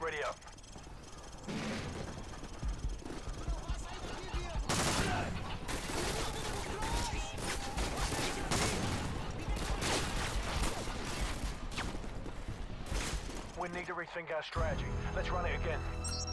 Ready up. We need to rethink our strategy. Let's run it again.